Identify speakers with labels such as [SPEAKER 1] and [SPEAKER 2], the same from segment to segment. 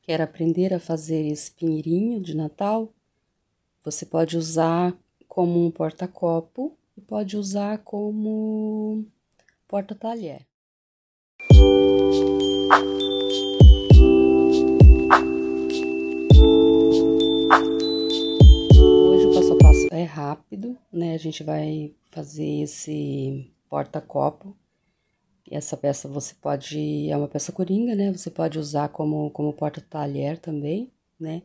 [SPEAKER 1] Quer aprender a fazer esse pinheirinho de Natal? Você pode usar como um porta-copo e pode usar como porta-talher. Hoje o passo a passo é rápido, né? A gente vai fazer esse porta-copo. Essa peça é uma peça coringa, né? Você pode usar como porta-talher também, né?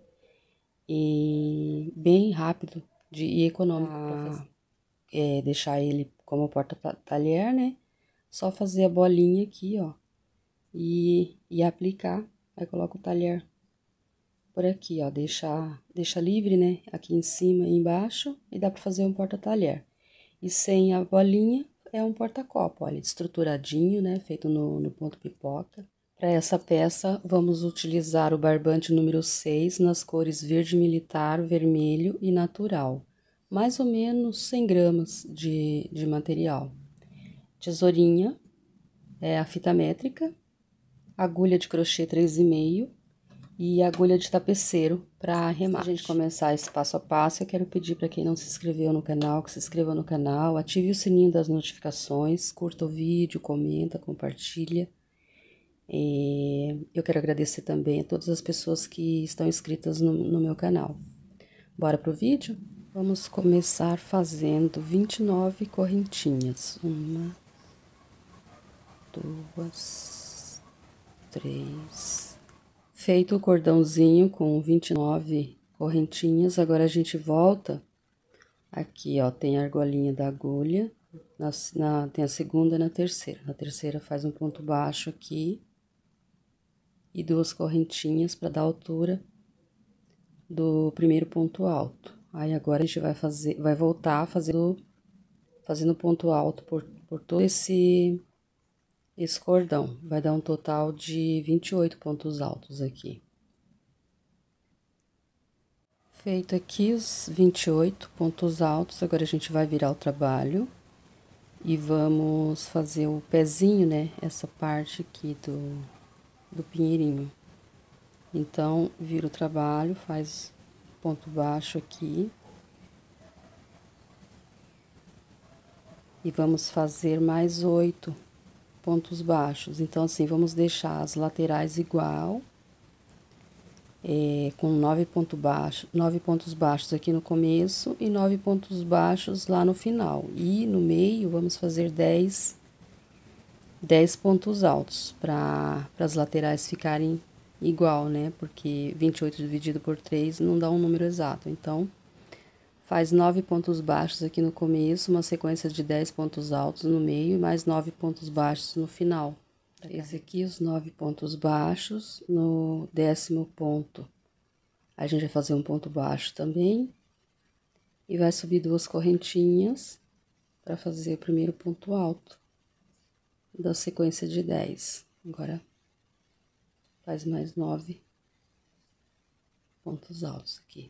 [SPEAKER 1] E bem rápido e econômico para fazer. Deixar ele como porta-talher, né? Só fazer a bolinha aqui, ó, e aplicar. Aí coloca o talher por aqui, ó, deixa livre, né? Aqui em cima e embaixo, e dá para fazer um porta-talher. E sem a bolinha, é um porta-copo, olha, estruturadinho, né? Feito no ponto pipoca. Para essa peça, vamos utilizar o barbante número 6 nas cores verde militar, vermelho e natural. Mais ou menos 100 gramas de material. Tesourinha, a fita métrica, agulha de crochê 3,5 e agulha de tapeceiro para arremate. Antes de a gente começar esse passo a passo, eu quero pedir para quem não se inscreveu no canal, que se inscreva no canal, ative o sininho das notificações, curta o vídeo, comenta, compartilha. Eu quero agradecer também a todas as pessoas que estão inscritas no meu canal. Bora pro vídeo? Vamos começar fazendo 29 correntinhas. 1, 2, 3. Feito o cordãozinho com 29 correntinhas, agora a gente volta. Aqui, ó, tem a argolinha da agulha, tem a segunda e na terceira. Na terceira faz um ponto baixo aqui. E 2 correntinhas para dar altura do primeiro ponto alto. Aí agora a gente vai voltar fazendo ponto alto por todo esse cordão. Vai dar um total de 28 pontos altos aqui. Feito aqui os 28 pontos altos, agora a gente vai virar o trabalho e vamos fazer o pezinho, né? Essa parte aqui do pinheirinho. Então, vira o trabalho, faz ponto baixo aqui. E vamos fazer mais 8 pontos baixos. Então, assim, vamos deixar as laterais igual, com 9 pontos baixos aqui no começo e 9 pontos baixos lá no final. E no meio, vamos fazer 10 pontos altos, para as laterais ficarem igual, né? Porque 28 dividido por 3 não dá um número exato. Então, faz 9 pontos baixos aqui no começo, uma sequência de 10 pontos altos no meio e mais 9 pontos baixos no final. Esse aqui, os 9 pontos baixos, no 10º ponto, a gente vai fazer um ponto baixo também. E vai subir 2 correntinhas para fazer o primeiro ponto alto da sequência de 10. Agora, faz mais 9 pontos altos aqui.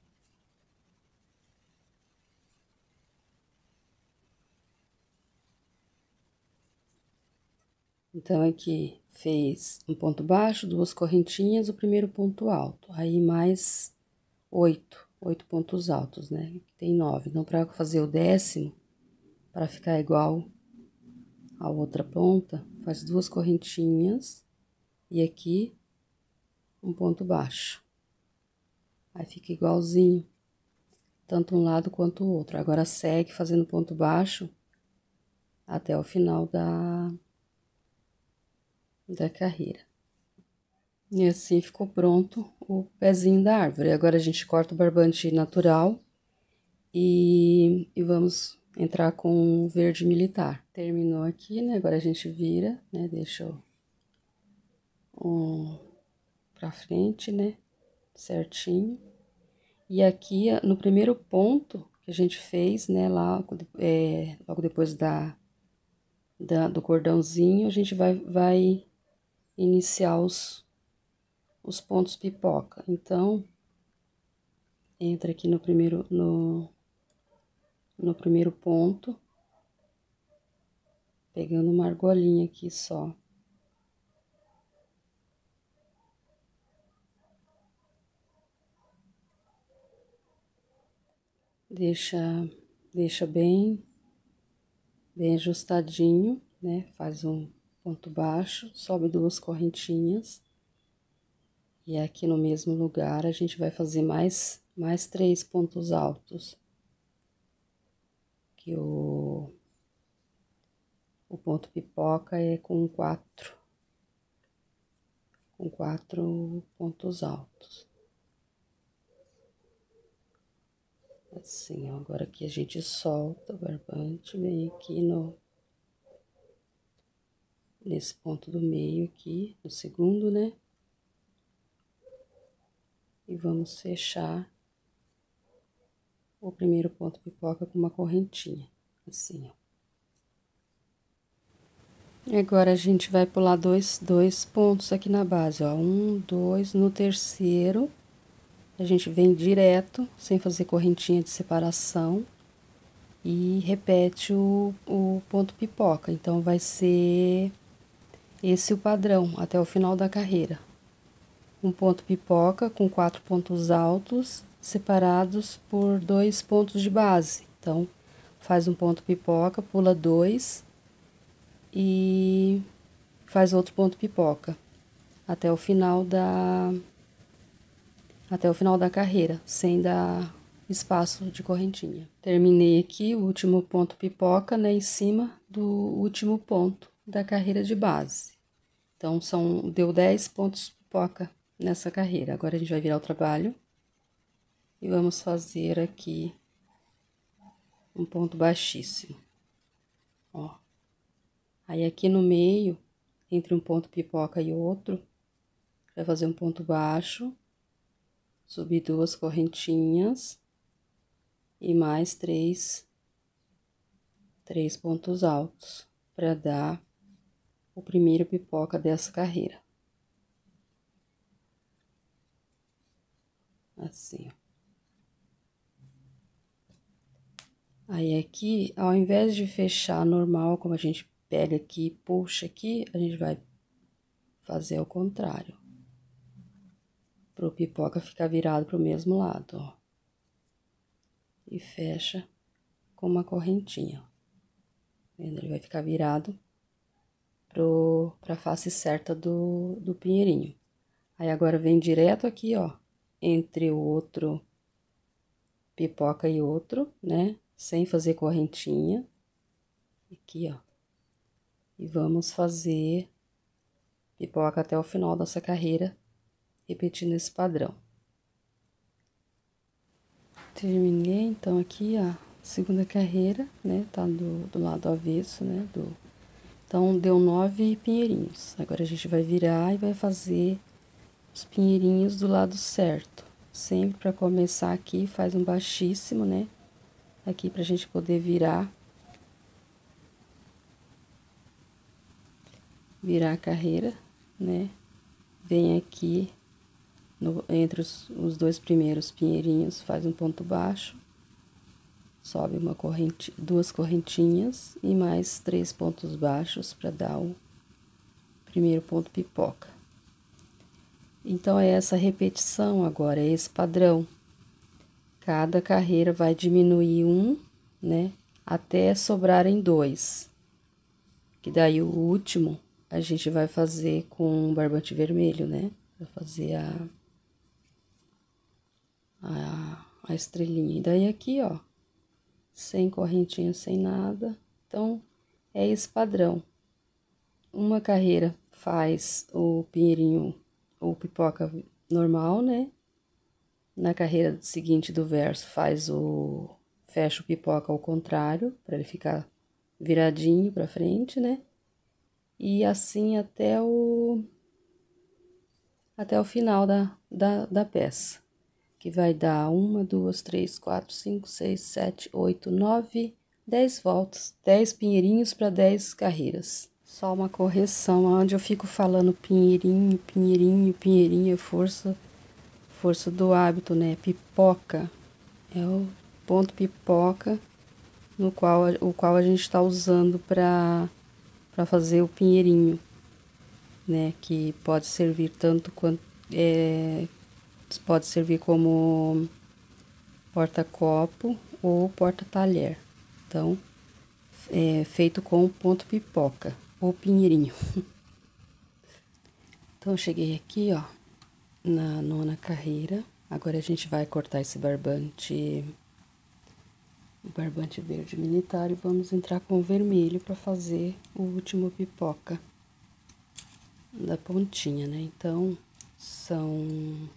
[SPEAKER 1] Então, aqui fez um ponto baixo, 2 correntinhas, o primeiro ponto alto. Aí, mais 8 pontos altos, né? Tem 9. Então, para fazer o 10º, para ficar igual a outra ponta, faz 2 correntinhas e aqui um ponto baixo. Aí fica igualzinho, tanto um lado quanto o outro. Agora segue fazendo ponto baixo até o final da carreira. E assim ficou pronto o pezinho da árvore. Agora a gente corta o barbante natural e vamos entrar com o verde militar. Terminou aqui, né? Agora a gente vira, né? Deixa pra frente, né? Certinho. E aqui, no primeiro ponto que a gente fez, né? Logo depois do cordãozinho, a gente vai iniciar os pontos pipoca. Então, entra aqui no primeiro ponto, pegando uma argolinha aqui só. deixa bem ajustadinho, né? Faz um ponto baixo, sobe 2 correntinhas. E aqui no mesmo lugar a gente vai fazer mais 3 pontos altos. Que o ponto pipoca é com 4 pontos altos. Assim, ó, agora aqui a gente solta o barbante, vem aqui nesse ponto do meio aqui, no segundo, né? E vamos fechar o primeiro ponto pipoca com uma correntinha, assim, ó. E agora a gente vai pular dois pontos aqui na base, ó, 1, 2, no terceiro, a gente vem direto, sem fazer correntinha de separação, e repete o ponto pipoca. Então, vai ser esse o padrão até o final da carreira. Um ponto pipoca com 4 pontos altos, separados por 2 pontos de base. Então, faz um ponto pipoca, pula 2 e faz outro ponto pipoca até o final da carreira, sem dar espaço de correntinha. Terminei aqui o último ponto pipoca, né, em cima do último ponto da carreira de base. Então, deu 10 pontos pipoca nessa carreira. Agora, a gente vai virar o trabalho e vamos fazer aqui um ponto baixíssimo, ó. Aí, aqui no meio, entre um ponto pipoca e outro, vai fazer um ponto baixo, subir 2 correntinhas e mais 3 pontos altos, para dar o primeiro pipoca dessa carreira. Assim, ó. Aí, aqui, ao invés de fechar normal, como a gente pega aqui e puxa aqui, a gente vai fazer ao contrário. Pro pipoca ficar virado pro mesmo lado, ó. E fecha com uma correntinha, ó. Vendo? Ele vai ficar virado pra face certa do pinheirinho. Aí, agora, vem direto aqui, ó, entre o outro pipoca e outro, né? Sem fazer correntinha. Aqui, ó. E vamos fazer pipoca até o final dessa carreira, repetindo esse padrão. Terminei, então, aqui a segunda carreira, né? Tá do lado avesso, né? Então, deu 9 pinheirinhos. Agora, a gente vai virar e vai fazer os pinheirinhos do lado certo. Sempre para começar aqui, faz um baixíssimo, né? Aqui pra gente poder virar a carreira, né? Vem aqui entre os 2 primeiros pinheirinhos, faz um ponto baixo, sobe 2 correntinhas e mais 3 pontos baixos para dar o primeiro ponto pipoca. Então, é essa repetição agora, é esse padrão. Cada carreira vai diminuir um, né, até sobrarem 2. Que daí o último a gente vai fazer com barbante vermelho, né? Vai fazer a estrelinha. E daí aqui, ó, sem correntinha, sem nada. Então, é esse padrão. Uma carreira faz o pinheirinho ou pipoca normal, né? Na carreira seguinte do verso fecha o pipoca ao contrário, para ele ficar viradinho para frente, né? E assim até o final da peça, que vai dar 1, 2, 3, 4, 5, 6, 7, 8, 9, 10 voltas, 10 pinheirinhos para 10 carreiras. Só uma correção, onde eu fico falando pinheirinho, pinheirinho, pinheirinho, é força do hábito, né? Pipoca é o ponto pipoca o qual a gente está usando para fazer o pinheirinho, né? Que pode servir tanto quanto pode servir como porta-copo ou porta-talher. Então, é feito com ponto pipoca ou pinheirinho. Então, eu cheguei aqui, ó, na 9ª carreira. Agora a gente vai cortar esse barbante, o barbante verde militar, e vamos entrar com o vermelho para fazer o último pipoca da pontinha, né? Então, são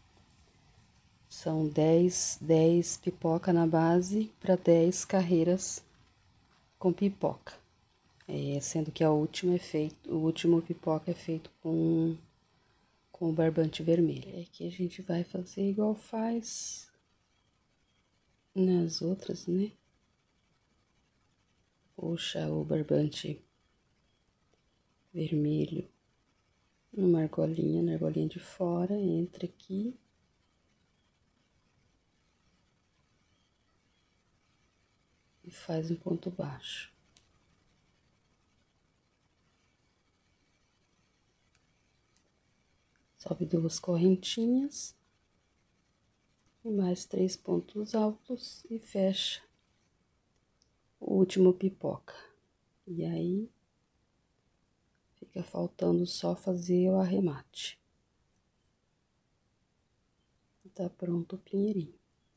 [SPEAKER 1] 10 pipoca na base para 10 carreiras com pipoca. Sendo que o último pipoca é feito com o barbante vermelho. Aqui a gente vai fazer igual faz nas outras, né? Puxa o barbante vermelho na argolinha de fora, entra aqui. E faz um ponto baixo. Sobe 2 correntinhas. E mais 3 pontos altos e fecha o último pipoca. E aí, fica faltando só fazer o arremate. Tá pronto o pinheirinho.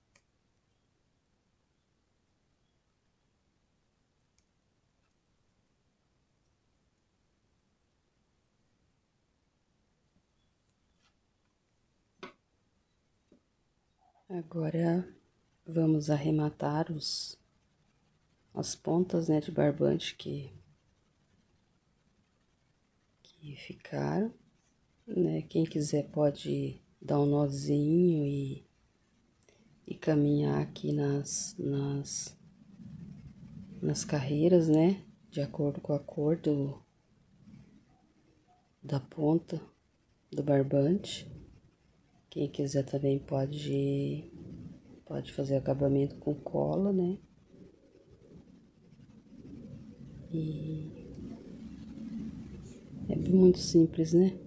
[SPEAKER 1] Agora, vamos arrematar as pontas, né, de barbante que ficaram, né? Quem quiser pode dar um nozinho e caminhar aqui nas carreiras, né? De acordo com a cor da ponta do barbante. Quem quiser também pode fazer acabamento com cola, né? E é muito simples, né?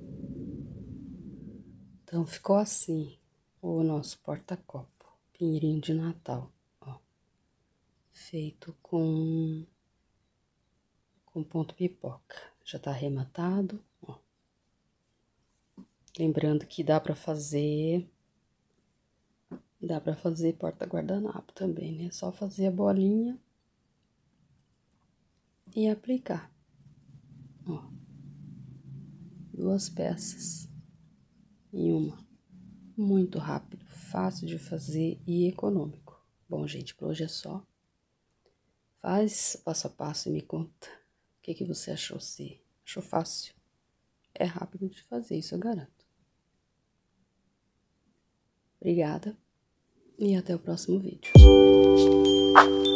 [SPEAKER 1] Então, ficou assim o nosso porta-copo, pinheirinho de Natal, ó. Feito com ponto pipoca. Já tá arrematado, ó. Lembrando que dá pra fazer porta-guardanapo também, né? Só fazer a bolinha e aplicar, ó. 2 peças em uma. Muito rápido, fácil de fazer e econômico. Bom, gente, por hoje é só. Faz passo a passo e me conta o que você achou. Se achou fácil? É rápido de fazer, isso eu garanto. Obrigada e até o próximo vídeo.